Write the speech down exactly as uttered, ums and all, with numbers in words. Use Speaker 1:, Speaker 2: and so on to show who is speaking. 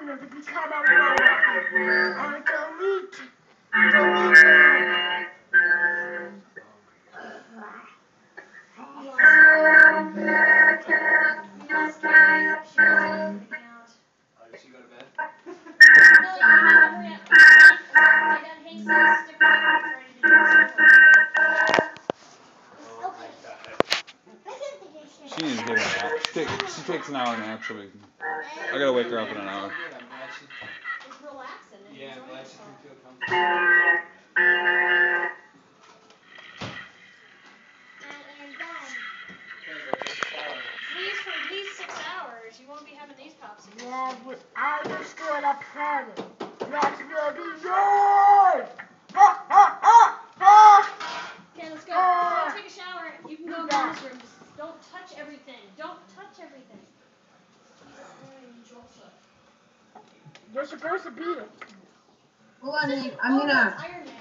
Speaker 1: to become a robot. Or delete. Delete them.
Speaker 2: Yes, Carrie. She was freaking out.
Speaker 3: Oh, did she go to bed?
Speaker 2: No, you need to hurry up. Get on Hastings, stick with it, it's ready to do schoolwork.
Speaker 3: Oh my god.
Speaker 4: She needs to take a nap. She, take, she takes an hour nap, so we can. I gotta wake her up in an hour.
Speaker 3: Good, I'm glad she.
Speaker 2: It's relaxing and
Speaker 3: Yeah, I'm
Speaker 2: enjoying
Speaker 3: glad she
Speaker 2: herself.
Speaker 3: can feel comfortable. Okay, go take a shower.
Speaker 2: Please, for at least six hours. You won't be having these popsicles.
Speaker 1: Yeah, but I understood a planet. That's will be yours. Ha ha ha ha.
Speaker 2: Okay, let's go. Go take a shower. You can go in Mama's room. Just don't touch everything. Don't touch everything.
Speaker 1: You're supposed to beat it.
Speaker 5: Hold on,
Speaker 2: This isn't-
Speaker 5: I'm
Speaker 2: oh,
Speaker 5: gonna.
Speaker 2: that's Iron Man.